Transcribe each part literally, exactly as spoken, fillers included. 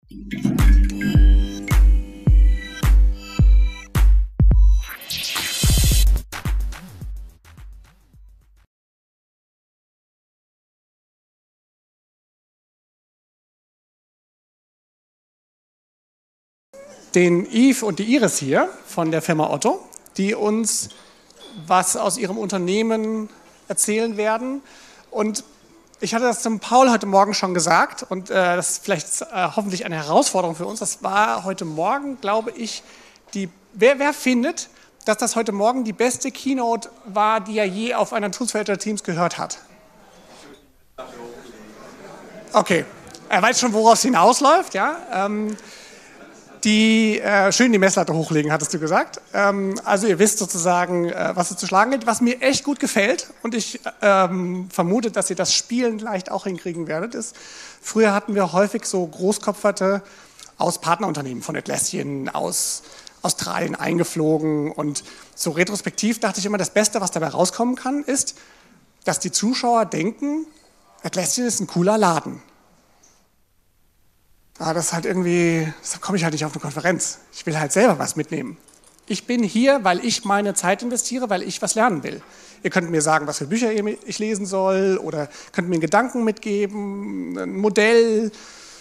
Den Yves und die Iris hier von der Firma Otto, die uns was aus ihrem Unternehmen erzählen werden. Und ich hatte das zum Paul heute Morgen schon gesagt und äh, das ist vielleicht äh, hoffentlich eine Herausforderung für uns. Das war heute Morgen, glaube ich, die. Wer, wer findet, dass das heute Morgen die beste Keynote war, die er je auf einer Tools for Agile Teams gehört hat? Okay, er weiß schon, woraus es hinausläuft, ja. Ähm, Die äh, schön die Messlatte hochlegen, hattest du gesagt. Ähm, also ihr wisst sozusagen, äh, was es zu schlagen gilt. Was mir echt gut gefällt und ich ähm, vermute, dass ihr das Spielen leicht auch hinkriegen werdet, ist, früher hatten wir häufig so Großkopferte aus Partnerunternehmen von Atlassian, aus Australien eingeflogen und so retrospektiv dachte ich immer, das Beste, was dabei rauskommen kann, ist, dass die Zuschauer denken, Atlassian ist ein cooler Laden. Aber das ist halt irgendwie, da komme ich halt nicht auf eine Konferenz. Ich will halt selber was mitnehmen. Ich bin hier, weil ich meine Zeit investiere, weil ich was lernen will. Ihr könnt mir sagen, was für Bücher ich lesen soll oder könnt mir einen Gedanken mitgeben, ein Modell.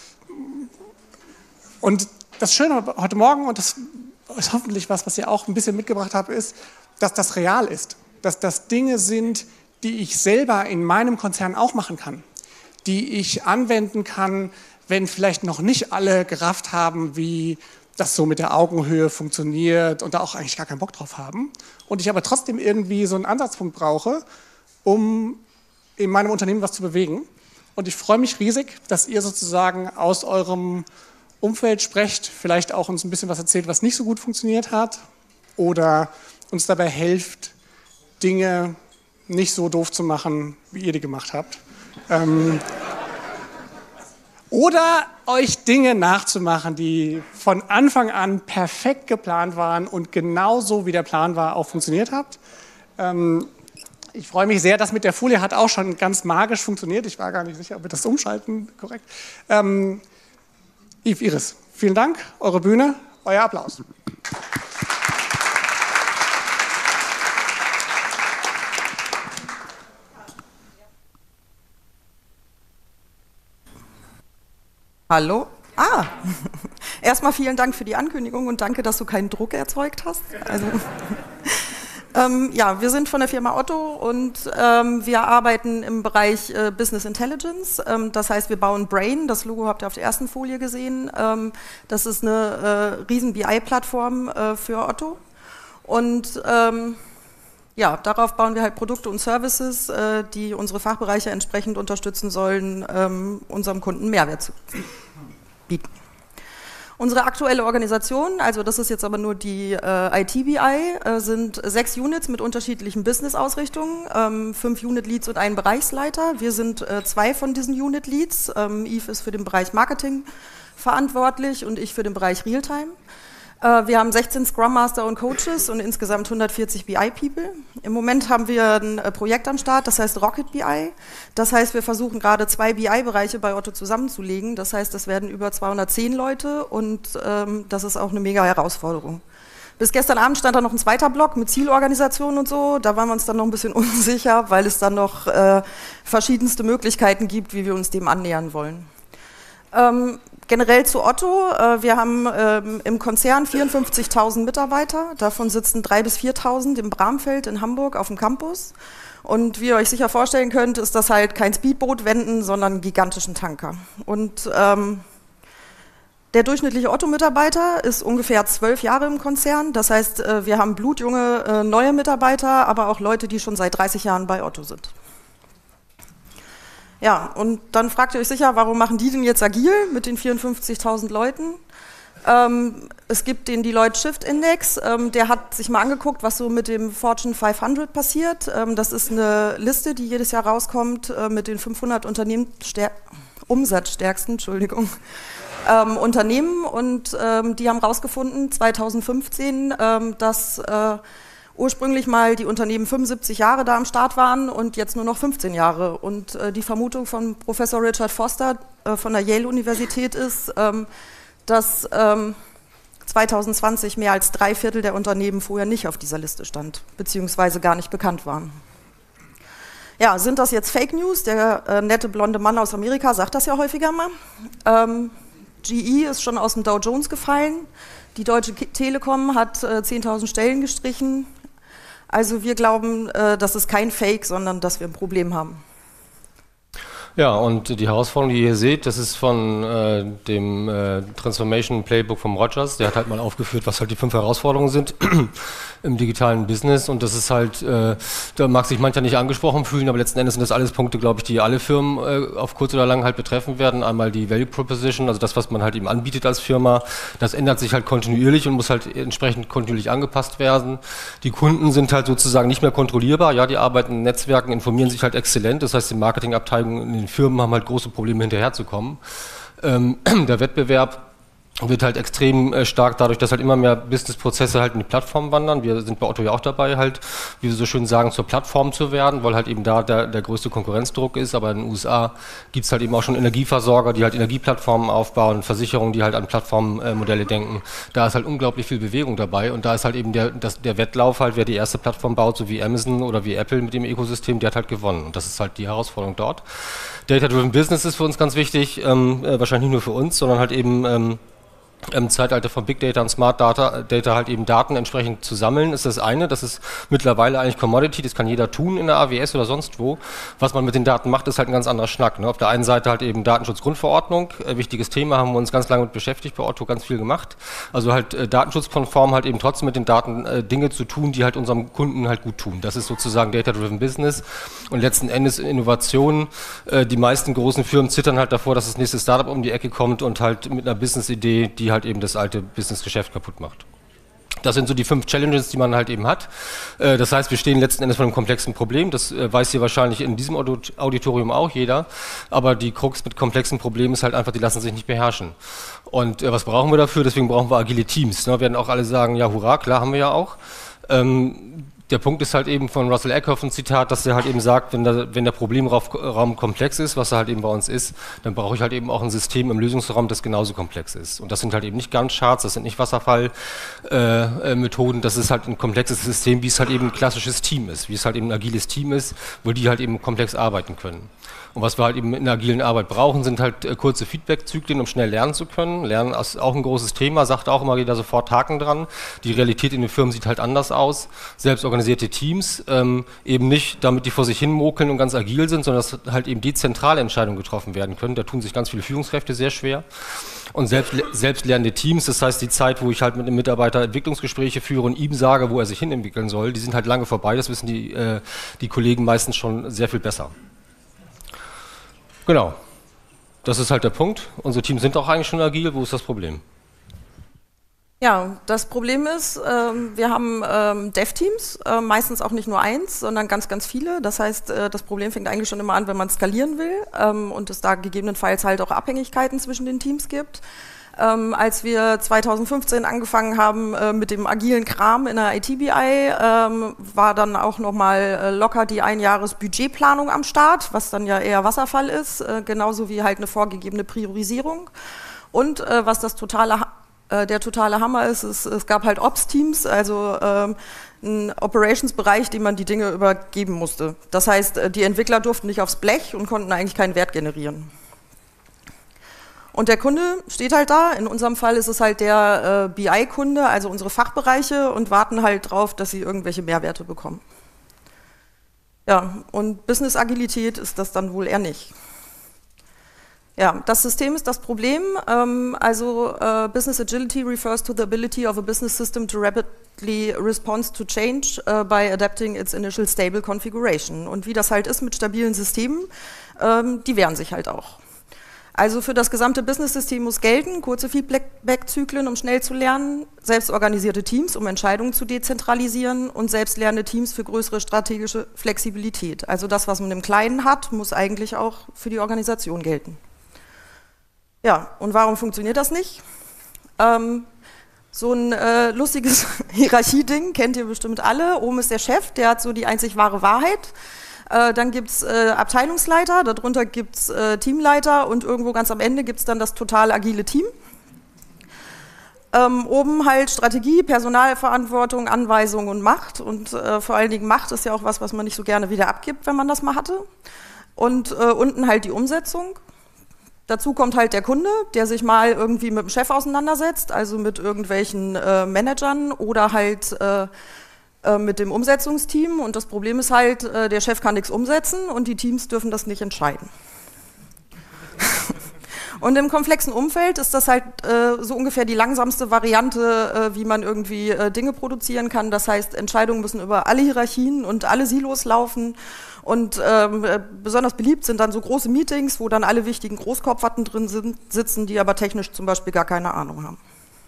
Und das Schöne heute Morgen, und das ist hoffentlich was, was ihr auch ein bisschen mitgebracht habt, ist, dass das real ist. Dass das Dinge sind, die ich selber in meinem Konzern auch machen kann. Die ich anwenden kann, wenn vielleicht noch nicht alle gerafft haben, wie das so mit der Augenhöhe funktioniert und da auch eigentlich gar keinen Bock drauf haben. Und ich aber trotzdem irgendwie so einen Ansatzpunkt brauche, um in meinem Unternehmen was zu bewegen. Und ich freue mich riesig, dass ihr sozusagen aus eurem Umfeld sprecht, vielleicht auch uns ein bisschen was erzählt, was nicht so gut funktioniert hat oder uns dabei helft, Dinge nicht so doof zu machen, wie ihr die gemacht habt. Ähm, Oder euch Dinge nachzumachen, die von Anfang an perfekt geplant waren und genauso wie der Plan war, auch funktioniert habt. Ähm, ich freue mich sehr, das mit der Folie hat auch schon ganz magisch funktioniert. Ich war gar nicht sicher, ob wir das umschalten korrekt. Ähm, Yves, Iris, vielen Dank. Eure Bühne, euer Applaus. Hallo? Ah, erstmal vielen Dank für die Ankündigung und danke, dass du keinen Druck erzeugt hast. Also, ähm, ja, wir sind von der Firma Otto und ähm, wir arbeiten im Bereich äh, Business Intelligence. Ähm, das heißt, wir bauen Brain, das Logo habt ihr auf der ersten Folie gesehen. Ähm, das ist eine äh, riesen B I-Plattform äh, für Otto. Und ähm, ja, darauf bauen wir halt Produkte und Services, äh, die unsere Fachbereiche entsprechend unterstützen sollen, ähm, unserem Kunden Mehrwert zu bieten. Unsere aktuelle Organisation, also das ist jetzt aber nur die äh, I T B I, äh, sind sechs Units mit unterschiedlichen Business-Ausrichtungen, ähm, fünf Unit-Leads und ein Bereichsleiter. Wir sind äh, zwei von diesen Unit-Leads. Ähm, Yves ist für den Bereich Marketing verantwortlich und ich für den Bereich Realtime. Wir haben sechzehn Scrum Master und Coaches und insgesamt hundertvierzig B I-People. Im Moment haben wir ein Projekt am Start, das heißt Rocket B I. Das heißt, wir versuchen gerade zwei B I-Bereiche bei Otto zusammenzulegen. Das heißt, das werden über zweihundertzehn Leute und ähm, das ist auch eine mega Herausforderung. Bis gestern Abend stand da noch ein zweiter Block mit Zielorganisation und so. Da waren wir uns dann noch ein bisschen unsicher, weil es dann noch äh, verschiedenste Möglichkeiten gibt, wie wir uns dem annähern wollen. Ähm, Generell zu Otto, äh, wir haben ähm, im Konzern vierundfünfzigtausend Mitarbeiter, davon sitzen dreitausend bis viertausend im Bramfeld in Hamburg auf dem Campus. Und wie ihr euch sicher vorstellen könnt, ist das halt kein Speedboot wenden, sondern einen gigantischen Tanker. Und ähm, der durchschnittliche Otto-Mitarbeiter ist ungefähr zwölf Jahre im Konzern. Das heißt, äh, wir haben blutjunge äh, neue Mitarbeiter, aber auch Leute, die schon seit dreißig Jahren bei Otto sind. Ja, und dann fragt ihr euch sicher, warum machen die denn jetzt agil mit den vierundfünfzigtausend Leuten? Ähm, es gibt den Deloitte Shift Index, ähm, der hat sich mal angeguckt, was so mit dem Fortune fünfhundert passiert. Ähm, das ist eine Liste, die jedes Jahr rauskommt äh, mit den fünfhundert Unternehmen umsatzstärksten, Entschuldigung, ähm, Unternehmen. Und ähm, die haben rausgefunden, zweitausendfünfzehn, ähm, dass äh, ursprünglich mal die Unternehmen fünfundsiebzig Jahre da am Start waren und jetzt nur noch fünfzehn Jahre. Und äh, die Vermutung von Professor Richard Foster äh, von der Yale-Universität ist, ähm, dass ähm, zwanzig zwanzig mehr als drei Viertel der Unternehmen vorher nicht auf dieser Liste stand, beziehungsweise gar nicht bekannt waren. Ja, sind das jetzt Fake News? Der äh, nette blonde Mann aus Amerika sagt das ja häufiger mal. Ähm, G E ist schon aus dem Dow Jones gefallen. Die Deutsche Telekom hat äh, zehntausend Stellen gestrichen. Also wir glauben, äh, das ist kein Fake, sondern dass wir ein Problem haben. Ja, und die Herausforderung, die ihr hier seht, das ist von äh, dem äh, Transformation Playbook vom Rogers. Der hat halt mal aufgeführt, was halt die fünf Herausforderungen sind im digitalen Business. Und das ist halt, äh, da mag sich mancher nicht angesprochen fühlen, aber letzten Endes sind das alles Punkte, glaube ich, die alle Firmen äh, auf kurz oder lang halt betreffen werden. Einmal die Value Proposition, also das, was man halt eben anbietet als Firma. Das ändert sich halt kontinuierlich und muss halt entsprechend kontinuierlich angepasst werden. Die Kunden sind halt sozusagen nicht mehr kontrollierbar. Ja, die arbeiten in Netzwerken, informieren sich halt exzellent. Das heißt, die Marketingabteilungen in den Firmen haben halt große Probleme hinterherzukommen. Ähm, der Wettbewerb wird halt extrem äh, stark dadurch, dass halt immer mehr Businessprozesse halt in die Plattform wandern. Wir sind bei Otto ja auch dabei, halt, wie wir so schön sagen, zur Plattform zu werden, weil halt eben da der, der größte Konkurrenzdruck ist. Aber in den U S A gibt es halt eben auch schon Energieversorger, die halt Energieplattformen aufbauen, Versicherungen, die halt an Plattformmodelle äh, denken. Da ist halt unglaublich viel Bewegung dabei und da ist halt eben der, das, der Wettlauf halt, wer die erste Plattform baut, so wie Amazon oder wie Apple mit dem Ökosystem, der hat halt gewonnen. Und das ist halt die Herausforderung dort. Data-Driven Business ist für uns ganz wichtig, ähm, äh, wahrscheinlich nicht nur für uns, sondern halt eben ähm, im Zeitalter von Big Data und Smart Data, Data halt eben Daten entsprechend zu sammeln, ist das eine. Das ist mittlerweile eigentlich Commodity, das kann jeder tun in der A W S oder sonst wo. Was man mit den Daten macht, ist halt ein ganz anderer Schnack. Ne? Auf der einen Seite halt eben Datenschutzgrundverordnung, äh, wichtiges Thema, haben wir uns ganz lange mit beschäftigt, bei Otto ganz viel gemacht. Also halt äh, datenschutzkonform halt eben trotzdem mit den Daten äh, Dinge zu tun, die halt unserem Kunden halt gut tun. Das ist sozusagen Data-Driven Business und letzten Endes Innovationen. Äh, die meisten großen Firmen zittern halt davor, dass das nächste Startup um die Ecke kommt und halt mit einer Business-Idee, die halt eben das alte Businessgeschäft kaputt macht. Das sind so die fünf Challenges, die man halt eben hat. Das heißt, wir stehen letzten Endes vor einem komplexen Problem. Das weiß hier wahrscheinlich in diesem Auditorium auch jeder. Aber die Krux mit komplexen Problemen ist halt einfach, die lassen sich nicht beherrschen. Und was brauchen wir dafür? Deswegen brauchen wir agile Teams. Wir werden auch alle sagen, ja hurra, klar, haben wir ja auch. Der Punkt ist halt eben von Russell Eckhoff ein Zitat, dass er halt eben sagt, wenn der, wenn der Problemraum komplex ist, was er halt eben bei uns ist, dann brauche ich halt eben auch ein System im Lösungsraum, das genauso komplex ist. Und das sind halt eben nicht Gantt-Charts, das sind nicht Wasserfallmethoden, äh, das ist halt ein komplexes System, wie es halt eben ein klassisches Team ist, wie es halt eben ein agiles Team ist, wo die halt eben komplex arbeiten können. Und was wir halt eben in der agilen Arbeit brauchen, sind halt äh, kurze Feedback-Zyklen, um schnell lernen zu können. Lernen ist auch ein großes Thema, sagt auch immer jeder sofort Haken dran. Die Realität in den Firmen sieht halt anders aus. Selbst organisierte Teams, ähm, eben nicht, damit die vor sich hin mokeln und ganz agil sind, sondern dass halt eben dezentrale Entscheidungen getroffen werden können. Da tun sich ganz viele Führungskräfte sehr schwer. Und selbst, selbstlernende Teams, das heißt die Zeit, wo ich halt mit einem Mitarbeiter Entwicklungsgespräche führe und ihm sage, wo er sich hin entwickeln soll, die sind halt lange vorbei. Das wissen die, äh, die Kollegen meistens schon sehr viel besser. Genau, das ist halt der Punkt. Unsere Teams sind auch eigentlich schon agil. Wo ist das Problem? Ja, das Problem ist, ähm, wir haben ähm, Dev-Teams, äh, meistens auch nicht nur eins, sondern ganz, ganz viele. Das heißt, äh, das Problem fängt eigentlich schon immer an, wenn man skalieren will ähm, und es da gegebenenfalls halt auch Abhängigkeiten zwischen den Teams gibt. Ähm, als wir zweitausendfünfzehn angefangen haben äh, mit dem agilen Kram in der I T B I, ähm, war dann auch nochmal äh, locker die Einjahres-Budgetplanung am Start, was dann ja eher Wasserfall ist, äh, genauso wie halt eine vorgegebene Priorisierung. Und äh, was das totale, äh, der totale Hammer ist, ist, es gab halt Ops-Teams, also ähm, ein Operations-Bereich, dem man die Dinge übergeben musste. Das heißt, die Entwickler durften nicht aufs Blech und konnten eigentlich keinen Wert generieren. Und der Kunde steht halt da, in unserem Fall ist es halt der äh, B I-Kunde, also unsere Fachbereiche und warten halt drauf, dass sie irgendwelche Mehrwerte bekommen. Ja, und Business-Agilität ist das dann wohl eher nicht. Ja, das System ist das Problem, ähm, also uh, Business Agility refers to the ability of a business system to rapidly respond to change uh, by adapting its initial stable configuration. Und wie das halt ist mit stabilen Systemen, ähm, die wehren sich halt auch. Also für das gesamte Business-System muss gelten, kurze Feedback-Zyklen, um schnell zu lernen, selbstorganisierte Teams, um Entscheidungen zu dezentralisieren und selbstlernende Teams für größere strategische Flexibilität. Also das, was man im Kleinen hat, muss eigentlich auch für die Organisation gelten. Ja, und warum funktioniert das nicht? Ähm, so ein äh, lustiges Hierarchieding kennt ihr bestimmt alle. Oben ist der Chef, der hat so die einzig wahre Wahrheit. Äh, dann gibt es äh, Abteilungsleiter, darunter gibt es äh, Teamleiter und irgendwo ganz am Ende gibt es dann das total agile Team. Ähm, oben halt Strategie, Personalverantwortung, Anweisung und Macht. Und äh, vor allen Dingen Macht ist ja auch was, was man nicht so gerne wieder abgibt, wenn man das mal hatte. Und äh, unten halt die Umsetzung. Dazu kommt halt der Kunde, der sich mal irgendwie mit dem Chef auseinandersetzt, also mit irgendwelchen äh, Managern oder halt äh, äh, mit dem Umsetzungsteam. Und das Problem ist halt, äh, der Chef kann nichts umsetzen und die Teams dürfen das nicht entscheiden. Und im komplexen Umfeld ist das halt äh, so ungefähr die langsamste Variante, äh, wie man irgendwie äh, Dinge produzieren kann. Das heißt, Entscheidungen müssen über alle Hierarchien und alle Silos laufen. Und ähm, äh, besonders beliebt sind dann so große Meetings, wo dann alle wichtigen Großkopferten drin sind, sitzen, die aber technisch zum Beispiel gar keine Ahnung haben.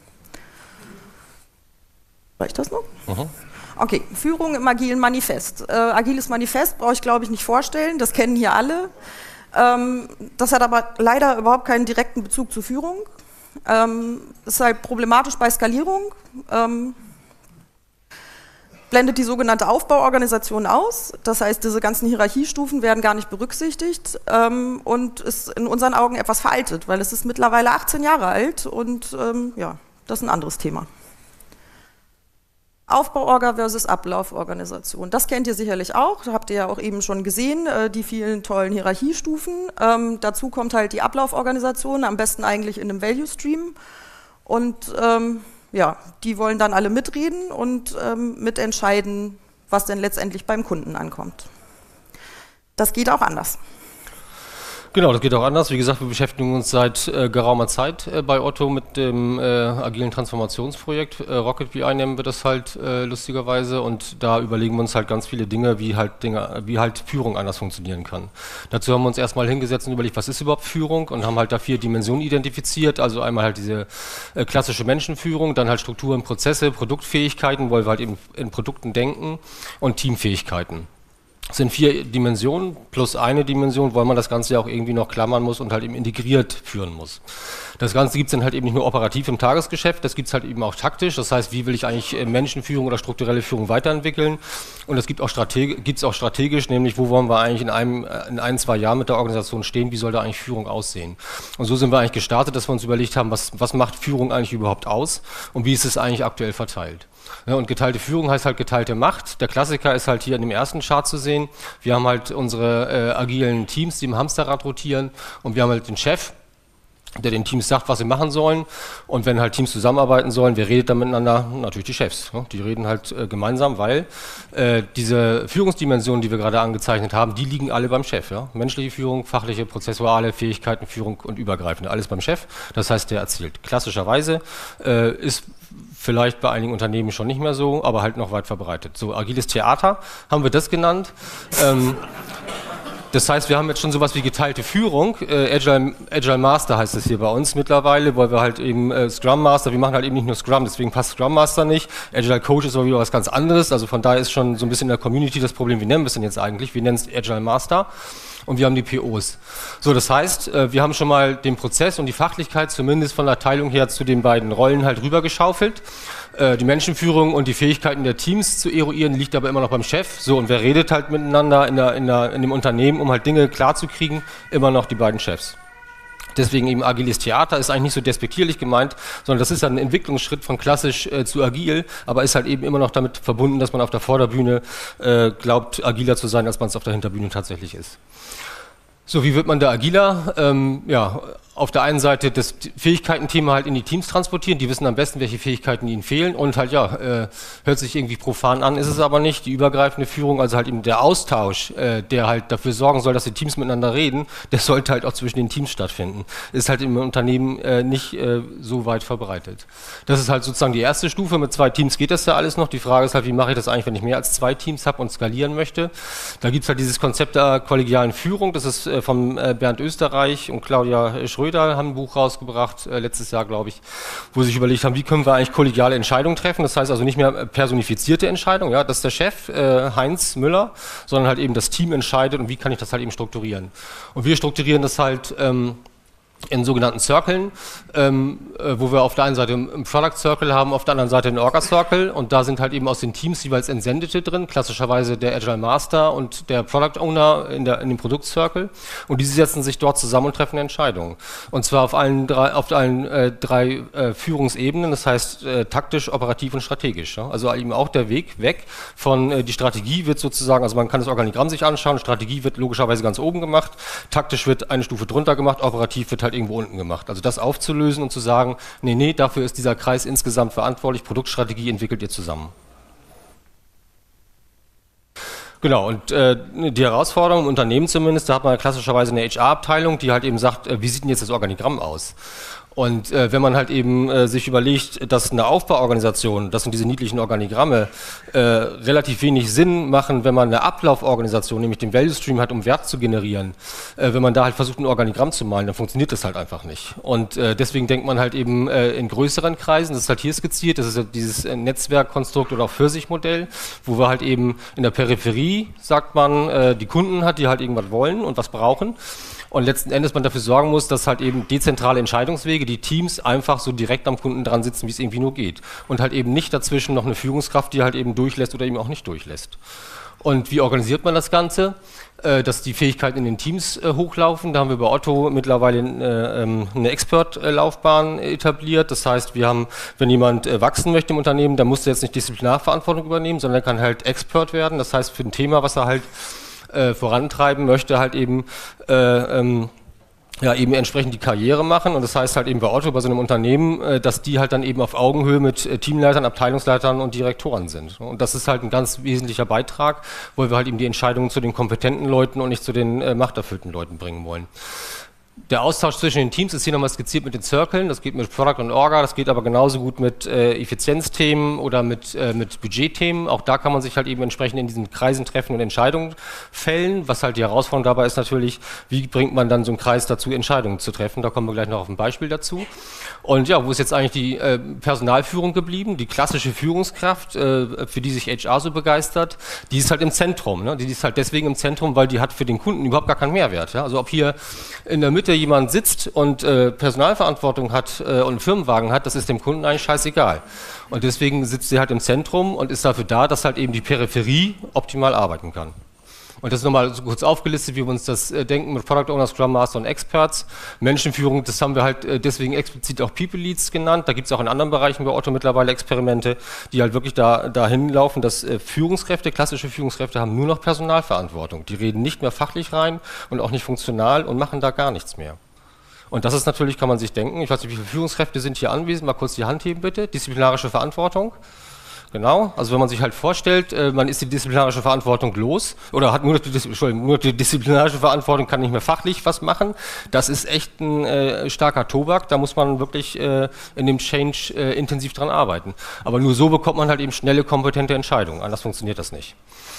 Reicht das noch? Mhm. Okay, Führung im agilen Manifest. Äh, agiles Manifest brauche ich, glaube ich, nicht vorstellen. Das kennen hier alle. Ähm, das hat aber leider überhaupt keinen direkten Bezug zur Führung. Ähm, das ist halt problematisch bei Skalierung. Ähm, blendet die sogenannte Aufbauorganisation aus. Das heißt, diese ganzen Hierarchiestufen werden gar nicht berücksichtigt ähm, und ist in unseren Augen etwas veraltet, weil es ist mittlerweile achtzehn Jahre alt und ähm, ja, das ist ein anderes Thema. Aufbauorga versus Ablauforganisation. Das kennt ihr sicherlich auch, das habt ihr ja auch eben schon gesehen, äh, die vielen tollen Hierarchiestufen. Ähm, dazu kommt halt die Ablauforganisation, am besten eigentlich in einem Value Stream. Und ähm, ja, die wollen dann alle mitreden und ähm, mitentscheiden, was denn letztendlich beim Kunden ankommt. Das geht auch anders. Genau, das geht auch anders. Wie gesagt, wir beschäftigen uns seit äh, geraumer Zeit äh, bei Otto mit dem äh, agilen Transformationsprojekt. Äh, Rocket B I nennen wir das halt äh, lustigerweise, und da überlegen wir uns halt ganz viele Dinge, wie halt Dinge, wie halt Führung anders funktionieren kann. Dazu haben wir uns erstmal hingesetzt und überlegt, was ist überhaupt Führung, und haben halt da vier Dimensionen identifiziert. Also einmal halt diese äh, klassische Menschenführung, dann halt Strukturen, Prozesse, Produktfähigkeiten, weil wir halt eben in Produkten denken, und Teamfähigkeiten. Es sind vier Dimensionen plus eine Dimension, weil man das Ganze ja auch irgendwie noch klammern muss und halt eben integriert führen muss. Das Ganze gibt es dann halt eben nicht nur operativ im Tagesgeschäft, das gibt es halt eben auch taktisch. Das heißt, wie will ich eigentlich Menschenführung oder strukturelle Führung weiterentwickeln? Und es gibt auch strategi- gibt's auch strategisch, nämlich wo wollen wir eigentlich in einem, in ein, zwei Jahren mit der Organisation stehen, wie soll da eigentlich Führung aussehen? Und so sind wir eigentlich gestartet, dass wir uns überlegt haben, was, was macht Führung eigentlich überhaupt aus und wie ist es eigentlich aktuell verteilt? Ja, und geteilte Führung heißt halt geteilte Macht. Der Klassiker ist halt hier in dem ersten Chart zu sehen. Wir haben halt unsere äh, agilen Teams, die im Hamsterrad rotieren, und wir haben halt den Chef, der den Teams sagt, was sie machen sollen. Und wenn halt Teams zusammenarbeiten sollen, wer redet da miteinander? Natürlich die Chefs. Ne? Die reden halt äh, gemeinsam, weil äh, diese Führungsdimensionen, die wir gerade angezeichnet haben, die liegen alle beim Chef. Ja? Menschliche Führung, fachliche, prozessuale Fähigkeiten, Führung und übergreifende. Alles beim Chef. Das heißt, der erzählt. Klassischerweise äh, ist vielleicht bei einigen Unternehmen schon nicht mehr so, aber halt noch weit verbreitet. So, agiles Theater haben wir das genannt. Ähm, Das heißt, wir haben jetzt schon sowas wie geteilte Führung. Äh, Agile, Agile Master heißt es hier bei uns mittlerweile, weil wir halt eben äh, Scrum Master, wir machen halt eben nicht nur Scrum, deswegen passt Scrum Master nicht. Agile Coach ist aber wieder was ganz anderes, also von daher ist schon so ein bisschen in der Community das Problem, wie nennen wir es denn jetzt eigentlich? Wir nennen es Agile Master. Und wir haben die P Os. So, das heißt, wir haben schon mal den Prozess und die Fachlichkeit zumindest von der Teilung her zu den beiden Rollen halt rübergeschaufelt. Die Menschenführung und die Fähigkeiten der Teams zu eruieren, liegt aber immer noch beim Chef. So, und wer redet halt miteinander in, der, in, der, in dem Unternehmen, um halt Dinge klarzukriegen? Immer noch die beiden Chefs. Deswegen eben agiles Theater ist eigentlich nicht so despektierlich gemeint, sondern das ist ein Entwicklungsschritt von klassisch äh, zu agil, aber ist halt eben immer noch damit verbunden, dass man auf der Vorderbühne äh, glaubt, agiler zu sein, als man es auf der Hinterbühne tatsächlich ist. So, wie wird man da agiler? Ähm, ja, auf der einen Seite das Fähigkeiten-Thema halt in die Teams transportieren, die wissen am besten, welche Fähigkeiten ihnen fehlen, und halt ja, äh, hört sich irgendwie profan an, ist es aber nicht. Die übergreifende Führung, also halt eben der Austausch, äh, der halt dafür sorgen soll, dass die Teams miteinander reden, der sollte halt auch zwischen den Teams stattfinden. Ist halt im Unternehmen äh, nicht äh, so weit verbreitet. Das ist halt sozusagen die erste Stufe, mit zwei Teams geht das ja alles noch. Die Frage ist halt, wie mache ich das eigentlich, wenn ich mehr als zwei Teams habe und skalieren möchte? Da gibt es halt dieses Konzept der kollegialen Führung, das ist äh, von äh, Bernd Österreich und Claudia Schröder, haben ein Buch rausgebracht, äh, letztes Jahr, glaube ich, wo sie sich überlegt haben, wie können wir eigentlich kollegiale Entscheidungen treffen. Das heißt also nicht mehr personifizierte Entscheidungen, ja, dass der Chef, äh, Heinz Müller, sondern halt eben das Team entscheidet, und wie kann ich das halt eben strukturieren. Und wir strukturieren das halt ähm, in sogenannten Circlen, ähm, äh, wo wir auf der einen Seite einen Product Circle haben, auf der anderen Seite einen Orga Circle, und da sind halt eben aus den Teams jeweils Entsendete drin, klassischerweise der Agile Master und der Product Owner in, der, in dem Produkt Circle, und diese setzen sich dort zusammen und treffen Entscheidungen. Und zwar auf allen drei, auf allen, äh, drei äh, Führungsebenen, das heißt äh, taktisch, operativ und strategisch. Ja? Also eben auch der Weg weg von, äh, die Strategie wird sozusagen, also man kann das Organigramm sich anschauen, Strategie wird logischerweise ganz oben gemacht, taktisch wird eine Stufe drunter gemacht, operativ wird halt irgendwo unten gemacht. Also das aufzulösen und zu sagen, nee, nee, dafür ist dieser Kreis insgesamt verantwortlich, Produktstrategie entwickelt ihr zusammen. Genau, und äh, die Herausforderung im Unternehmen zumindest, da hat man klassischerweise eine H R-Abteilung, die halt eben sagt, äh, wie sieht denn jetzt das Organigramm aus? Und äh, wenn man halt eben äh, sich überlegt, dass eine Aufbauorganisation, das sind diese niedlichen Organigramme, äh, relativ wenig Sinn machen, wenn man eine Ablauforganisation, nämlich den Value Stream hat, um Wert zu generieren, äh, wenn man da halt versucht, ein Organigramm zu malen, dann funktioniert das halt einfach nicht. Und äh, deswegen denkt man halt eben äh, in größeren Kreisen, das ist halt hier skizziert, das ist halt dieses äh, Netzwerkkonstrukt oder auch Pfirsichmodell, wo wir halt eben in der Peripherie, sagt man, äh, die Kunden hat, die halt irgendwas wollen und was brauchen. Und letzten Endes man dafür sorgen muss, dass halt eben dezentrale Entscheidungswege, die Teams einfach so direkt am Kunden dran sitzen, wie es irgendwie nur geht. Und halt eben nicht dazwischen noch eine Führungskraft, die halt eben durchlässt oder eben auch nicht durchlässt. Und wie organisiert man das Ganze? Äh, dass die Fähigkeiten in den Teams äh, hochlaufen. Da haben wir bei Otto mittlerweile äh, ähm, eine Expert-Laufbahn etabliert. Das heißt, wir haben, wenn jemand äh, wachsen möchte im Unternehmen, dann muss er jetzt nicht Disziplinarverantwortung übernehmen, sondern er kann halt Expert werden. Das heißt, für ein Thema, was er halt Äh, vorantreiben möchte, halt eben äh, ähm, ja, eben entsprechend die Karriere machen, und das heißt halt eben bei Otto, bei so einem Unternehmen, äh, dass die halt dann eben auf Augenhöhe mit äh, Teamleitern, Abteilungsleitern und Direktoren sind. Und das ist halt ein ganz wesentlicher Beitrag, wo wir halt eben die Entscheidungen zu den kompetenten Leuten und nicht zu den äh, machterfüllten Leuten bringen wollen. Der Austausch zwischen den Teams ist hier nochmal skizziert mit den Circlen, das geht mit Product und Orga, das geht aber genauso gut mit äh, Effizienzthemen oder mit, äh, mit Budgetthemen. Auch da kann man sich halt eben entsprechend in diesen Kreisen treffen und Entscheidungen fällen. Was halt die Herausforderung dabei ist natürlich, wie bringt man dann so einen Kreis dazu, Entscheidungen zu treffen. Da kommen wir gleich noch auf ein Beispiel dazu. Und ja, wo ist jetzt eigentlich die äh, Personalführung geblieben? Die klassische Führungskraft, äh, für die sich H R so begeistert, die ist halt im Zentrum. Ne? Die ist halt deswegen im Zentrum, weil die hat für den Kunden überhaupt gar keinen Mehrwert. Ja? Also ob hier in der Mitte jemand sitzt und äh, Personalverantwortung hat äh, und einen Firmenwagen hat, das ist dem Kunden eigentlich scheißegal. Und deswegen sitzt sie halt im Zentrum und ist dafür da, dass halt eben die Peripherie optimal arbeiten kann. Und das ist nochmal so kurz aufgelistet, wie wir uns das äh, denken mit Product Owner, Scrum Master und Experts. Menschenführung, das haben wir halt äh, deswegen explizit auch People Leads genannt. Da gibt es auch in anderen Bereichen bei Otto mittlerweile Experimente, die halt wirklich da, dahin laufen, dass äh, Führungskräfte, klassische Führungskräfte haben nur noch Personalverantwortung. Die reden nicht mehr fachlich rein und auch nicht funktional und machen da gar nichts mehr. Und das ist natürlich, kann man sich denken, ich weiß nicht, wie viele Führungskräfte sind hier anwesend, mal kurz die Hand heben bitte, disziplinarische Verantwortung. Genau, also wenn man sich halt vorstellt, äh, man ist die disziplinarische Verantwortung los oder hat nur die, Entschuldigung, nur die disziplinarische Verantwortung, kann nicht mehr fachlich was machen, das ist echt ein äh, starker Tobak, da muss man wirklich äh, in dem Change äh, intensiv dran arbeiten. Aber nur so bekommt man halt eben schnelle, kompetente Entscheidungen, anders funktioniert das nicht.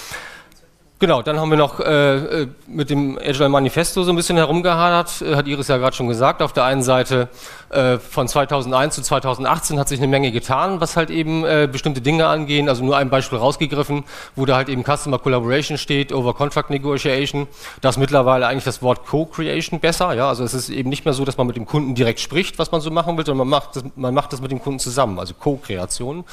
Genau, dann haben wir noch äh, mit dem Agile Manifesto so ein bisschen herumgehadert, äh, hat Iris ja gerade schon gesagt. Auf der einen Seite äh, von zweitausendeins zu zweitausendachtzehn hat sich eine Menge getan, was halt eben äh, bestimmte Dinge angehen. Also nur ein Beispiel rausgegriffen, wo da halt eben Customer Collaboration steht, over Contract Negotiation. Da ist mittlerweile eigentlich das Wort Co-Creation besser. Ja? Also es ist eben nicht mehr so, dass man mit dem Kunden direkt spricht, was man so machen will, sondern man macht das, man macht das mit dem Kunden zusammen, also Co-Kreation.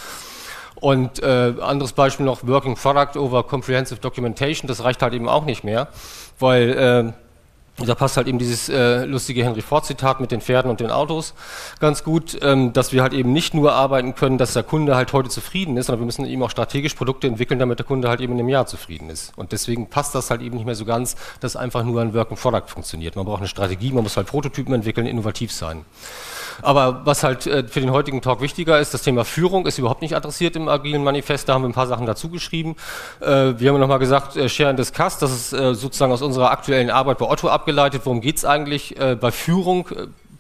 Und äh, anderes Beispiel noch, Working Product over Comprehensive Documentation, das reicht halt eben auch nicht mehr, weil äh, da passt halt eben dieses äh, lustige Henry Ford Zitat mit den Pferden und den Autos ganz gut, ähm, dass wir halt eben nicht nur arbeiten können, dass der Kunde halt heute zufrieden ist, sondern wir müssen eben auch strategisch Produkte entwickeln, damit der Kunde halt eben in einem Jahr zufrieden ist. Und deswegen passt das halt eben nicht mehr so ganz, dass einfach nur ein Working Product funktioniert. Man braucht eine Strategie, man muss halt Prototypen entwickeln, innovativ sein. Aber was halt äh, für den heutigen Talk wichtiger ist, das Thema Führung ist überhaupt nicht adressiert im agilen Manifest, da haben wir ein paar Sachen dazu geschrieben. Äh, wir haben nochmal gesagt, äh, Share and Discuss, das ist äh, sozusagen aus unserer aktuellen Arbeit bei Otto abgeleitet. Worum geht es eigentlich äh, bei Führung?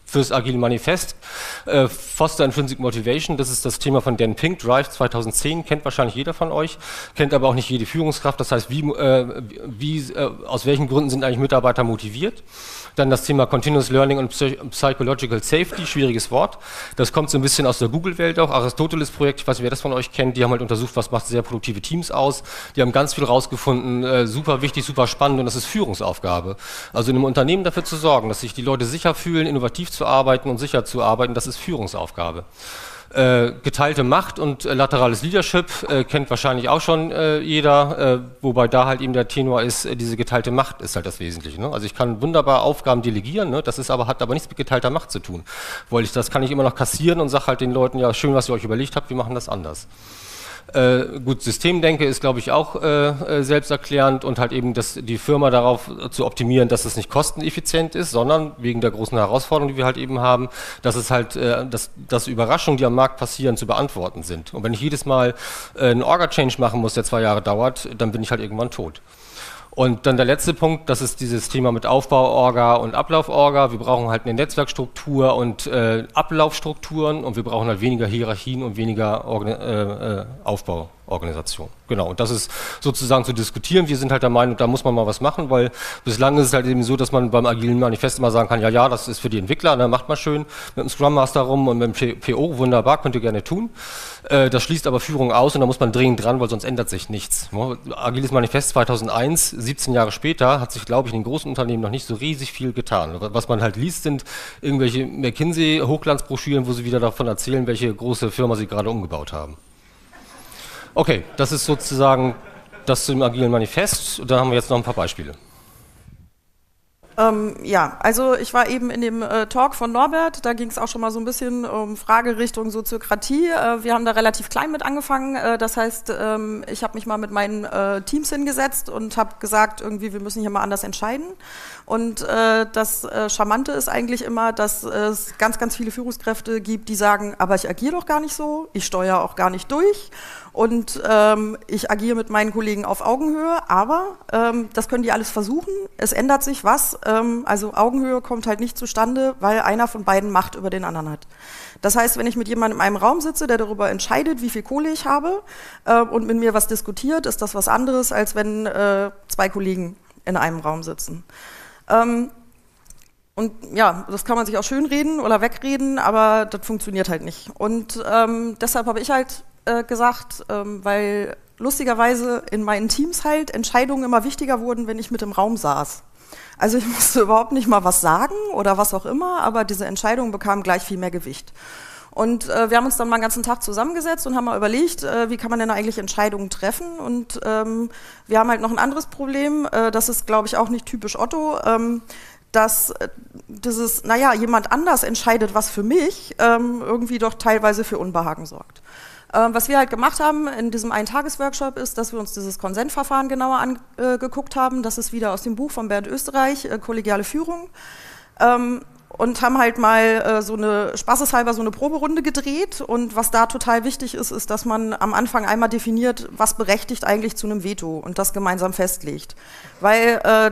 fürs Agile Manifest. Äh, Foster Intrinsic Motivation, das ist das Thema von Dan Pink, Drive zweitausendzehn, kennt wahrscheinlich jeder von euch, kennt aber auch nicht jede Führungskraft. Das heißt, wie, äh, wie, äh, aus welchen Gründen sind eigentlich Mitarbeiter motiviert? Dann das Thema Continuous Learning und Psych Psychological Safety, schwieriges Wort. Das kommt so ein bisschen aus der Google-Welt auch. Aristoteles-Projekt, ich weiß nicht, wer das von euch kennt, die haben halt untersucht, was macht sehr produktive Teams aus. Die haben ganz viel rausgefunden, äh, super wichtig, super spannend, und das ist Führungsaufgabe. Also in einem Unternehmen dafür zu sorgen, dass sich die Leute sicher fühlen, innovativ zu arbeiten und sicher zu arbeiten, das ist Führungsaufgabe. Äh, geteilte Macht und äh, laterales Leadership äh, kennt wahrscheinlich auch schon äh, jeder, äh, wobei da halt eben der Tenor ist, äh, diese geteilte Macht ist halt das Wesentliche. Ne? Also ich kann wunderbar Aufgaben delegieren, ne? Das ist aber, hat aber nichts mit geteilter Macht zu tun. Weil ich, das kann ich immer noch kassieren und sage halt den Leuten, ja schön, was ihr euch überlegt habt, wir machen das anders. Äh, gut, Systemdenke ist, glaube ich, auch äh, selbsterklärend, und halt eben das, die Firma darauf zu optimieren, dass es nicht kosteneffizient ist, sondern wegen der großen Herausforderungen, die wir halt eben haben, dass es halt, äh, dass, dass Überraschungen, die am Markt passieren, zu beantworten sind. Und wenn ich jedes Mal äh, einen Orga-Change machen muss, der zwei Jahre dauert, dann bin ich halt irgendwann tot. Und dann der letzte Punkt, das ist dieses Thema mit Aufbau-Orga und Ablauf-Orga. Wir brauchen halt eine Netzwerkstruktur und äh, Ablaufstrukturen, und wir brauchen halt weniger Hierarchien und weniger Organ äh, äh, Aufbauorganisation. Genau, und das ist sozusagen zu diskutieren. Wir sind halt der Meinung, da muss man mal was machen, weil bislang ist es halt eben so, dass man beim Agilen Manifest immer sagen kann, ja, ja, das ist für die Entwickler, ne, macht mal schön mit dem Scrum Master rum und mit dem P O, wunderbar, könnt ihr gerne tun. Äh, das schließt aber Führung aus, und da muss man dringend dran, weil sonst ändert sich nichts. Agiles Manifest zweitausendeins, siebzehn Jahre später, hat sich, glaube ich, in den großen Unternehmen noch nicht so riesig viel getan. Was man halt liest, sind irgendwelche McKinsey-Hochglanzbroschüren, wo sie wieder davon erzählen, welche große Firma sie gerade umgebaut haben. Okay, das ist sozusagen das zum Agilen Manifest. Da haben wir jetzt noch ein paar Beispiele. Ähm, ja, also ich war eben in dem äh, Talk von Norbert, da ging es auch schon mal so ein bisschen um Frage Richtung Soziokratie. Äh, wir haben da relativ klein mit angefangen, äh, das heißt, ähm, ich habe mich mal mit meinen äh, Teams hingesetzt und habe gesagt, irgendwie, wir müssen hier mal anders entscheiden. Und äh, das äh, Charmante ist eigentlich immer, dass es ganz, ganz viele Führungskräfte gibt, die sagen, aber ich agiere doch gar nicht so, ich steuere auch gar nicht durch. Und ähm, ich agiere mit meinen Kollegen auf Augenhöhe, aber ähm, das können die alles versuchen. Es ändert sich was. Ähm, also Augenhöhe kommt halt nicht zustande, weil einer von beiden Macht über den anderen hat. Das heißt, wenn ich mit jemandem in einem Raum sitze, der darüber entscheidet, wie viel Kohle ich habe äh, und mit mir was diskutiert, ist das was anderes, als wenn äh, zwei Kollegen in einem Raum sitzen. Ähm, Und ja, das kann man sich auch schönreden oder wegreden, aber das funktioniert halt nicht. Und ähm, deshalb habe ich halt äh, gesagt, ähm, weil lustigerweise in meinen Teams halt Entscheidungen immer wichtiger wurden, wenn ich mit im Raum saß. Also ich musste überhaupt nicht mal was sagen oder was auch immer, aber diese Entscheidungen bekamen gleich viel mehr Gewicht. Und äh, wir haben uns dann mal den ganzen Tag zusammengesetzt und haben mal überlegt, äh, wie kann man denn eigentlich Entscheidungen treffen. Und ähm, wir haben halt noch ein anderes Problem, äh, das ist, glaube ich, auch nicht typisch Otto, ähm, dass dieses, naja, jemand anders entscheidet, was für mich, ähm, irgendwie doch teilweise für Unbehagen sorgt. Ähm, was wir halt gemacht haben in diesem Ein-Tages-Workshop ist, dass wir uns dieses Konsentverfahren genauer angeguckt äh, haben. Das ist wieder aus dem Buch von Bernd Österreich, äh, Kollegiale Führung. Ähm, und haben halt mal äh, so eine, spaßeshalber so eine Proberunde gedreht. Und was da total wichtig ist, ist, dass man am Anfang einmal definiert, was berechtigt eigentlich zu einem Veto und das gemeinsam festlegt. Weil äh,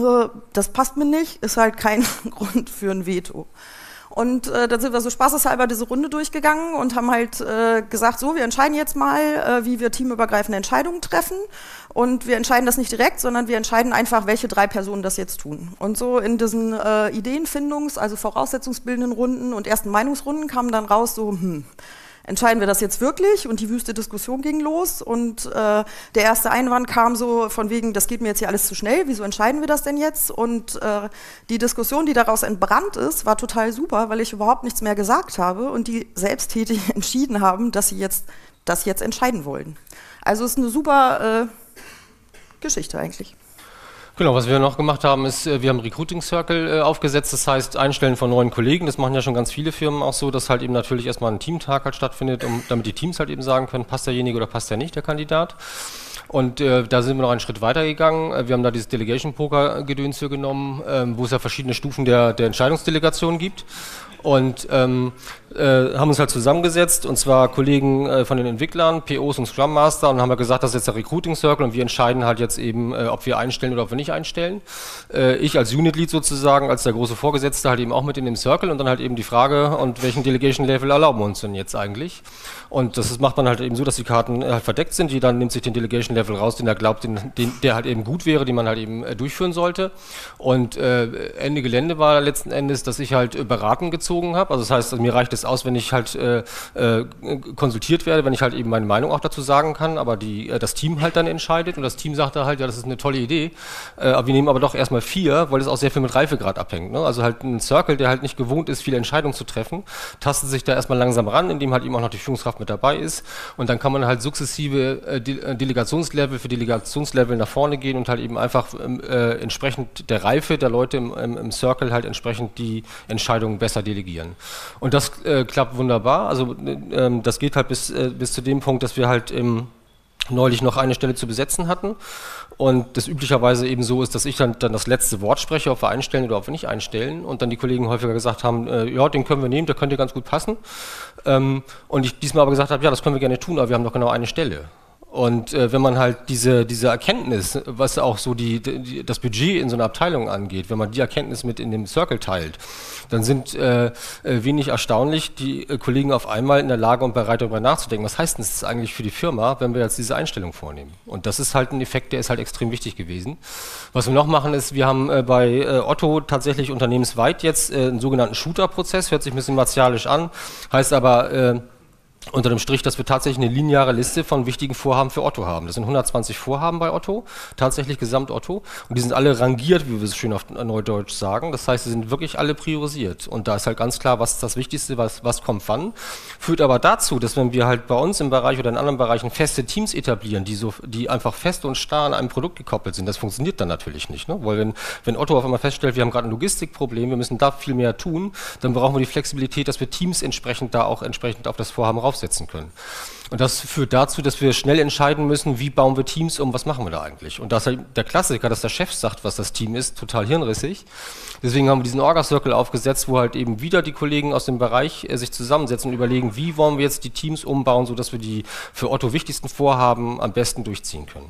das passt mir nicht, ist halt kein Grund für ein Veto. Und äh, dann sind wir so spaßeshalber diese Runde durchgegangen und haben halt äh, gesagt, so, wir entscheiden jetzt mal, äh, wie wir teamübergreifende Entscheidungen treffen. Und wir entscheiden das nicht direkt, sondern wir entscheiden einfach, welche drei Personen das jetzt tun. Und so in diesen äh, Ideenfindungs-, also voraussetzungsbildenden Runden und ersten Meinungsrunden kam dann raus so, hm, entscheiden wir das jetzt wirklich? Und die wüste Diskussion ging los und äh, der erste Einwand kam so von wegen, das geht mir jetzt hier alles zu schnell, wieso entscheiden wir das denn jetzt? Und äh, die Diskussion, die daraus entbrannt ist, war total super, weil ich überhaupt nichts mehr gesagt habe und die selbsttätig entschieden haben, dass sie jetzt das jetzt entscheiden wollen. Also es ist eine super äh, Geschichte eigentlich. Genau, was wir noch gemacht haben, ist, wir haben Recruiting Circle äh, aufgesetzt, das heißt Einstellen von neuen Kollegen, das machen ja schon ganz viele Firmen auch so, dass halt eben natürlich erstmal ein Teamtag halt stattfindet, um, damit die Teams halt eben sagen können, passt derjenige oder passt der nicht, der Kandidat. Und äh, da sind wir noch einen Schritt weiter gegangen, wir haben da dieses Delegation Poker Gedöns für genommen, äh, wo es ja verschiedene Stufen der, der Entscheidungsdelegation gibt. Und ähm, äh, haben uns halt zusammengesetzt, und zwar Kollegen äh, von den Entwicklern, P Os und Scrum Master, und haben wir gesagt, das ist jetzt der Recruiting Circle und wir entscheiden halt jetzt eben, äh, ob wir einstellen oder ob wir nicht einstellen. Äh, ich als Unit Lead sozusagen, als der große Vorgesetzte halt eben auch mit in dem Circle, und dann halt eben die Frage, und welchen Delegation Level erlauben wir uns denn jetzt eigentlich? Und das ist, macht man halt eben so, dass die Karten halt verdeckt sind. Jeder nimmt sich den Delegation Level raus, den er glaubt, den, den, der halt eben gut wäre, den man halt eben äh, durchführen sollte. Und äh, Ende Gelände war letzten Endes, dass ich halt äh, beraten gezogen habe. Also das heißt, also mir reicht es aus, wenn ich halt äh, äh, konsultiert werde, wenn ich halt eben meine Meinung auch dazu sagen kann, aber die, äh, das Team halt dann entscheidet, und das Team sagt da halt, ja, das ist eine tolle Idee, äh, aber wir nehmen aber doch erstmal vier, weil es auch sehr viel mit Reifegrad abhängt. Ne? Also halt ein Circle, der halt nicht gewohnt ist, viele Entscheidungen zu treffen, tastet sich da erstmal langsam ran, indem halt eben auch noch die Führungskraft mit dabei ist, und dann kann man halt sukzessive äh, De Delegationslevel für Delegationslevel nach vorne gehen und halt eben einfach äh, entsprechend der Reife der Leute im, im, im Circle halt entsprechend die Entscheidungen besser delegieren. Und das äh, klappt wunderbar. Also äh, das geht halt bis, äh, bis zu dem Punkt, dass wir halt im neulich noch eine Stelle zu besetzen hatten, und das üblicherweise eben so ist, dass ich dann, dann das letzte Wort spreche, ob wir einstellen oder ob wir nicht einstellen, und dann die Kollegen häufiger gesagt haben, äh, ja, den können wir nehmen, der könnte ganz gut passen, ähm, und ich diesmal aber gesagt habe, ja, das können wir gerne tun, aber wir haben doch genau eine Stelle. Und äh, wenn man halt diese, diese Erkenntnis, was auch so die, die, das Budget in so einer Abteilung angeht, wenn man die Erkenntnis mit in dem Circle teilt, dann sind äh, wenig erstaunlich die äh, Kollegen auf einmal in der Lage und bereit, darüber nachzudenken, was heißt denn das eigentlich für die Firma, wenn wir jetzt diese Einstellung vornehmen. Und das ist halt ein Effekt, der ist halt extrem wichtig gewesen. Was wir noch machen ist, wir haben äh, bei äh, Otto tatsächlich unternehmensweit jetzt äh, einen sogenannten Shooter-Prozess, hört sich ein bisschen martialisch an, heißt aber äh, unter dem Strich, dass wir tatsächlich eine lineare Liste von wichtigen Vorhaben für Otto haben. Das sind hundertzwanzig Vorhaben bei Otto, tatsächlich gesamt Otto. Und die sind alle rangiert, wie wir es schön auf Neudeutsch sagen. Das heißt, sie sind wirklich alle priorisiert. Und da ist halt ganz klar, was ist das Wichtigste, was, was kommt wann. Führt aber dazu, dass wenn wir halt bei uns im Bereich oder in anderen Bereichen feste Teams etablieren, die, so, die einfach fest und starr an einem Produkt gekoppelt sind, das funktioniert dann natürlich nicht. Ne? Weil wenn, wenn Otto auf einmal feststellt, wir haben gerade ein Logistikproblem, wir müssen da viel mehr tun, dann brauchen wir die Flexibilität, dass wir Teams entsprechend da auch entsprechend auf das Vorhaben rauf setzen können. Und das führt dazu, dass wir schnell entscheiden müssen, wie bauen wir Teams um, was machen wir da eigentlich. Und das ist der Klassiker, dass der Chef sagt, was das Team ist, total hirnrissig. Deswegen haben wir diesen Orga-Circle aufgesetzt, wo halt eben wieder die Kollegen aus dem Bereich äh, sich zusammensetzen und überlegen, wie wollen wir jetzt die Teams umbauen, sodass wir die für Otto wichtigsten Vorhaben am besten durchziehen können.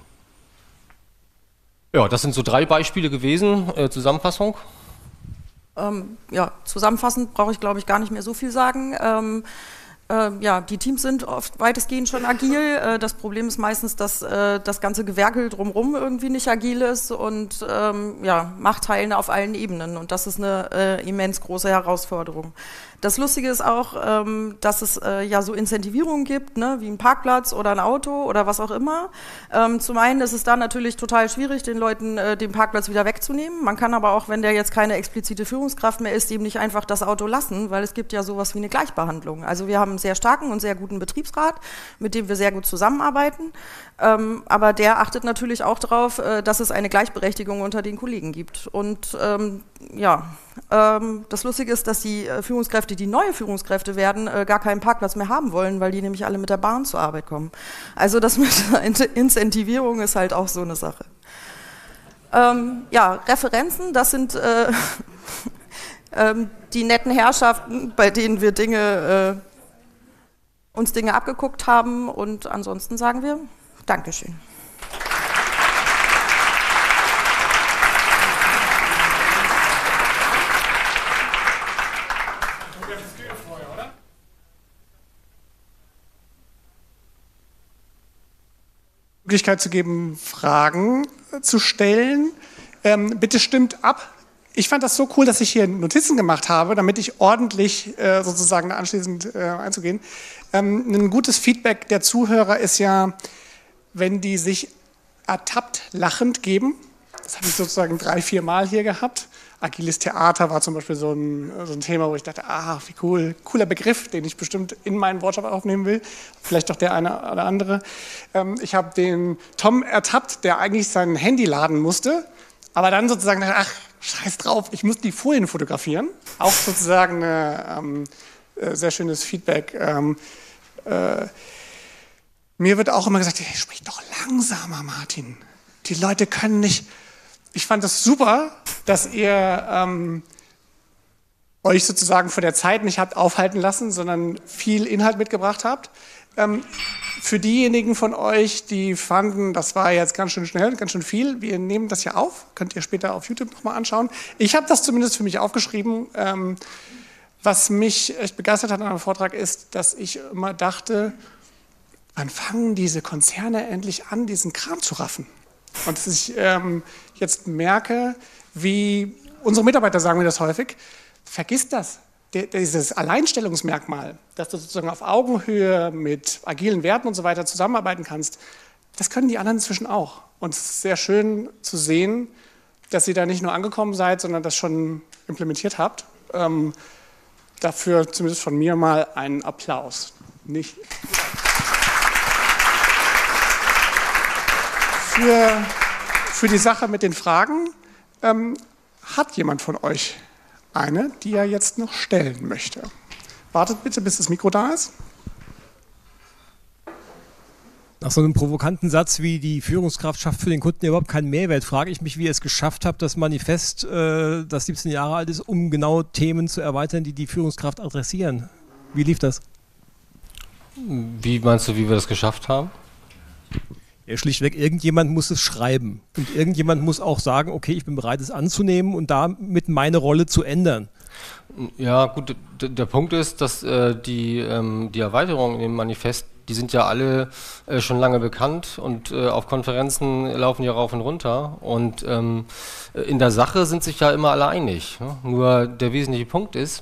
Ja, das sind so drei Beispiele gewesen, äh, Zusammenfassung. Ähm, ja, zusammenfassend brauche ich, glaube ich, gar nicht mehr so viel sagen. Ähm, Äh, ja, die Teams sind oft weitestgehend schon agil. Äh, das Problem ist meistens, dass äh, das ganze Gewerkel drumherum irgendwie nicht agil ist und ähm, ja, Machtteilen auf allen Ebenen. Und das ist eine äh, immens große Herausforderung. Das Lustige ist auch, ähm, dass es äh, ja so Incentivierungen gibt, ne, wie ein Parkplatz oder ein Auto oder was auch immer. Ähm, zum einen ist es da natürlich total schwierig, den Leuten äh, den Parkplatz wieder wegzunehmen. Man kann aber auch, wenn der jetzt keine explizite Führungskraft mehr ist, ihm nicht einfach das Auto lassen, weil es gibt ja sowas wie eine Gleichbehandlung. Also wir haben einen sehr starken und sehr guten Betriebsrat, mit dem wir sehr gut zusammenarbeiten. Ähm, aber der achtet natürlich auch darauf, äh, dass es eine Gleichberechtigung unter den Kollegen gibt. Und ähm, ja, ähm, das Lustige ist, dass die äh, Führungskräfte, die neue Führungskräfte werden, äh, gar keinen Parkplatz mehr haben wollen, weil die nämlich alle mit der Bahn zur Arbeit kommen. Also das mit Incentivierung ist halt auch so eine Sache. Ähm, ja, Referenzen, das sind äh, ähm, die netten Herrschaften, bei denen wir Dinge, äh, uns Dinge abgeguckt haben, und ansonsten sagen wir Dankeschön. Möglichkeit zu geben, Fragen zu stellen. Ähm, bitte stimmt ab. Ich fand das so cool, dass ich hier Notizen gemacht habe, damit ich ordentlich äh, sozusagen anschließend äh, einzugehen. Ähm, ein gutes Feedback der Zuhörer ist ja, wenn die sich ertappt lachend geben. Das habe ich sozusagen drei, vier Mal hier gehabt. Agiles Theater war zum Beispiel so ein, so ein Thema, wo ich dachte, ah, wie cool, cooler Begriff, den ich bestimmt in meinen Wortschatz aufnehmen will. Vielleicht doch der eine oder andere. Ähm, ich habe den Tom ertappt, der eigentlich sein Handy laden musste, aber dann sozusagen dachte, ach, scheiß drauf, ich muss die Folien fotografieren. Auch sozusagen ein ähm, sehr schönes Feedback. Ähm, äh, mir wird auch immer gesagt, hey, sprich doch langsamer, Martin. Die Leute können nicht... Ich fand es super, dass ihr ähm, euch sozusagen von der Zeit nicht habt aufhalten lassen, sondern viel Inhalt mitgebracht habt. Ähm, für diejenigen von euch, die fanden, das war jetzt ganz schön schnell, ganz schön viel, wir nehmen das ja auf, könnt ihr später auf YouTube nochmal anschauen. Ich habe das zumindest für mich aufgeschrieben. Ähm, was mich echt begeistert hat an einem Vortrag ist, dass ich immer dachte, wann fangen diese Konzerne endlich an, diesen Kram zu raffen? Und dass ich ähm, jetzt merke, wie unsere Mitarbeiter sagen mir das häufig, vergiss das. Dieses Alleinstellungsmerkmal, dass du sozusagen auf Augenhöhe mit agilen Werten und so weiter zusammenarbeiten kannst, das können die anderen inzwischen auch. Und es ist sehr schön zu sehen, dass ihr da nicht nur angekommen seid, sondern das schon implementiert habt. Ähm, dafür zumindest von mir mal einen Applaus. Nicht für, für die Sache mit den Fragen ähm, hat jemand von euch eine, die er jetzt noch stellen möchte. Wartet bitte, bis das Mikro da ist. Nach so einem provokanten Satz wie die Führungskraft schafft für den Kunden überhaupt keinen Mehrwert, frage ich mich, wie ihr es geschafft habt, das Manifest, äh, das siebzehn Jahre alt ist, um genau Themen zu erweitern, die die Führungskraft adressieren. Wie lief das? Wie meinst du, wie wir das geschafft haben? Ja, schlichtweg, irgendjemand muss es schreiben. Und irgendjemand muss auch sagen, okay, ich bin bereit, es anzunehmen und damit meine Rolle zu ändern. Ja, gut, der Punkt ist, dass äh, die, ähm, die Erweiterungen in dem Manifest, die sind ja alle äh, schon lange bekannt und äh, auf Konferenzen laufen die rauf und runter. Und ähm, in der Sache sind sich ja immer alle einig. Ne? Nur der wesentliche Punkt ist,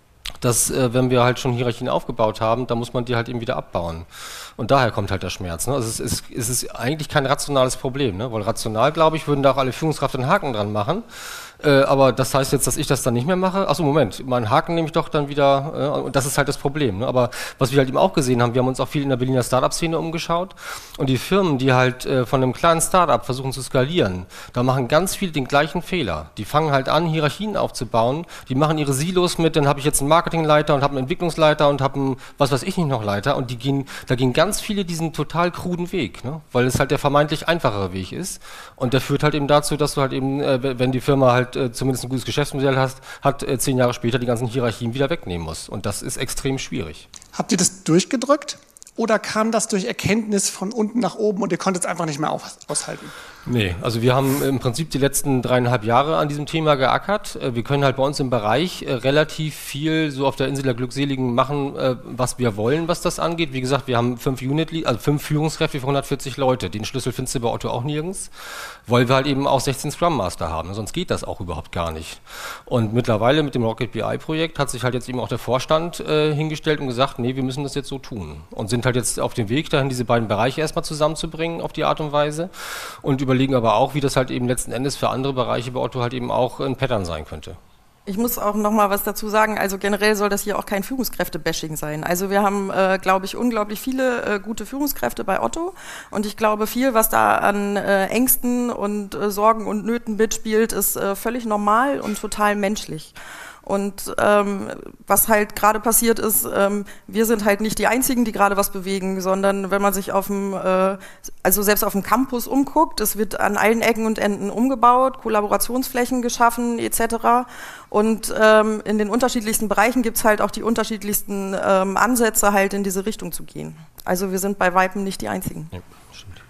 dass äh, wenn wir halt schon Hierarchien aufgebaut haben, dann muss man die halt eben wieder abbauen. Und daher kommt halt der Schmerz. Ne? Also es ist, es ist eigentlich kein rationales Problem, ne? Weil rational, glaube ich, würden da auch alle Führungskräfte einen Haken dran machen. Äh, aber das heißt jetzt, dass ich das dann nicht mehr mache? Achso, Moment, meinen Haken nehme ich doch dann wieder, äh, und das ist halt das Problem. Ne? Aber was wir halt eben auch gesehen haben, wir haben uns auch viel in der Berliner Startup-Szene umgeschaut und die Firmen, die halt äh, von einem kleinen Startup versuchen zu skalieren, da machen ganz viele den gleichen Fehler. Die fangen halt an, Hierarchien aufzubauen, die machen ihre Silos mit, dann habe ich jetzt einen Marketingleiter und habe einen Entwicklungsleiter und habe einen, was weiß ich nicht noch, Leiter und die gehen, da gehen ganz viele diesen total kruden Weg, ne? Weil es halt der vermeintlich einfachere Weg ist und der führt halt eben dazu, dass du halt eben, äh, wenn die Firma halt äh, zumindest ein gutes Geschäftsmodell hast, hat äh, zehn Jahre später die ganzen Hierarchien wieder wegnehmen musst. Und das ist extrem schwierig. Habt ihr das durchgedrückt oder kam das durch Erkenntnis von unten nach oben und ihr konntet es einfach nicht mehr auf, aushalten? Nee, also wir haben im Prinzip die letzten dreieinhalb Jahre an diesem Thema geackert. Wir können halt bei uns im Bereich relativ viel so auf der Insel der Glückseligen machen, was wir wollen, was das angeht. Wie gesagt, wir haben fünf Unit, also fünf Führungskräfte für hundertvierzig Leute. Den Schlüssel findest du bei Otto auch nirgends, weil wir halt eben auch sechzehn Scrum Master haben. Sonst geht das auch überhaupt gar nicht. Und mittlerweile mit dem Rocket B I-Projekt hat sich halt jetzt eben auch der Vorstand äh, hingestellt und gesagt, nee, wir müssen das jetzt so tun. Und sind halt jetzt auf dem Weg dahin, diese beiden Bereiche erstmal zusammenzubringen auf die Art und Weise. Und überlegen aber auch, wie das halt eben letzten Endes für andere Bereiche bei Otto halt eben auch ein Pattern sein könnte. Ich muss auch noch mal was dazu sagen, also generell soll das hier auch kein Führungskräfte-Bashing sein. Also wir haben, äh, glaube ich, unglaublich viele äh, gute Führungskräfte bei Otto und ich glaube, viel, was da an äh, Ängsten und äh, Sorgen und Nöten mitspielt, ist äh, völlig normal und total menschlich. Und ähm, was halt gerade passiert ist, ähm, wir sind halt nicht die Einzigen, die gerade was bewegen, sondern wenn man sich auf dem, äh, also selbst auf dem Campus umguckt, es wird an allen Ecken und Enden umgebaut, Kollaborationsflächen geschaffen et cetera. Und ähm, in den unterschiedlichsten Bereichen gibt es halt auch die unterschiedlichsten ähm, Ansätze, halt in diese Richtung zu gehen. Also wir sind bei Weitem nicht die Einzigen. Ja, stimmt.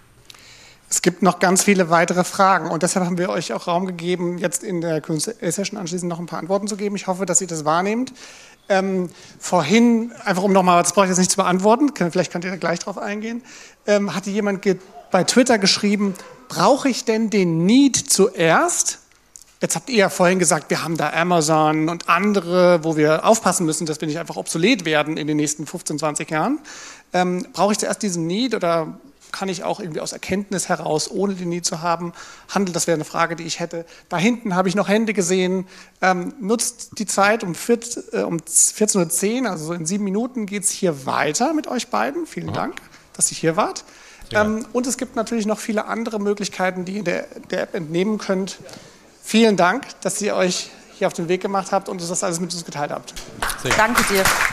Es gibt noch ganz viele weitere Fragen und deshalb haben wir euch auch Raum gegeben, jetzt in der Q und A-Session anschließend noch ein paar Antworten zu geben. Ich hoffe, dass ihr das wahrnehmt. Ähm, vorhin, einfach um nochmal, das brauche ich jetzt nicht zu beantworten, vielleicht könnt ihr da gleich drauf eingehen, ähm, hatte jemand bei Twitter geschrieben, brauche ich denn den Need zuerst? Jetzt habt ihr ja vorhin gesagt, wir haben da Amazon und andere, wo wir aufpassen müssen, dass wir nicht einfach obsolet werden in den nächsten fünfzehn, zwanzig Jahren. Ähm, brauche ich zuerst diesen Need oder kann ich auch irgendwie aus Erkenntnis heraus, ohne den Need zu haben, handeln? Das wäre eine Frage, die ich hätte. Da hinten habe ich noch Hände gesehen. Ähm, nutzt die Zeit um, um vierzehn Uhr zehn, also so in sieben Minuten geht es hier weiter mit euch beiden. Vielen mhm. Dank, dass ihr hier wart. Ja. Ähm, und es gibt natürlich noch viele andere Möglichkeiten, die ihr der, der App entnehmen könnt. Vielen Dank, dass ihr euch hier auf den Weg gemacht habt und das alles mit uns geteilt habt. Sehr. Danke dir.